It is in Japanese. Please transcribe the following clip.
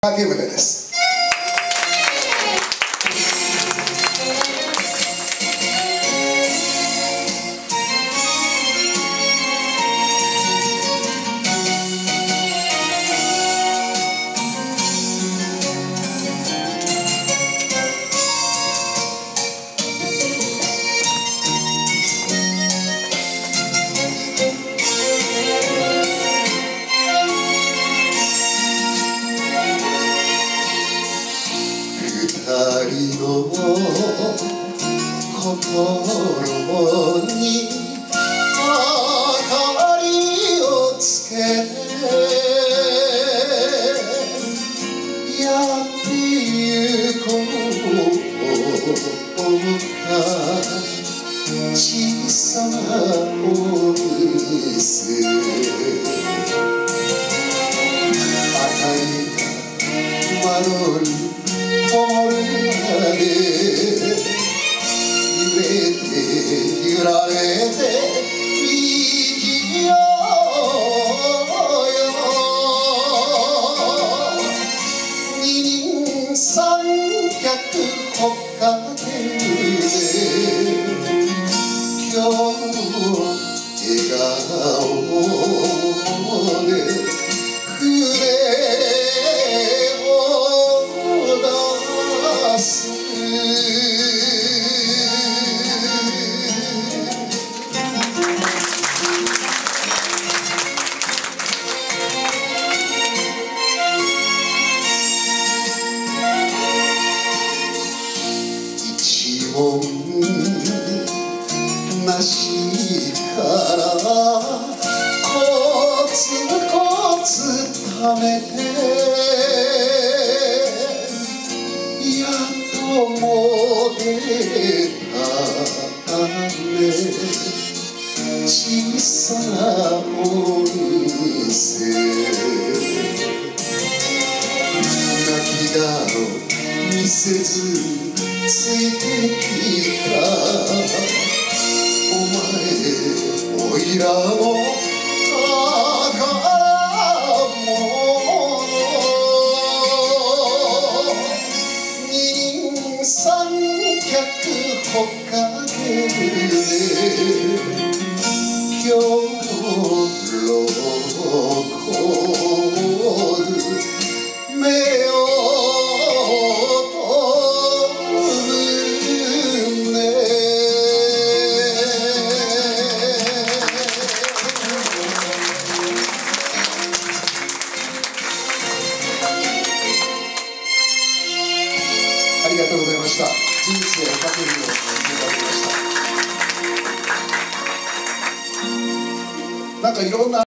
ゲームです。二人の心に明かりをつけやってゆこうと思った小さなお店、明かりが窓に灯るまで揺れて揺られて生きようよ。二人三脚ほっかけで今日笑顔でなしからコツコツ貯めてやっとも出たね小さなお店、泣き顔見せずついてきたおいらの宝物、二人三脚ほっかけで今日こる目をありがとうございました。人生をかけるようにいただきました。なんかいろんな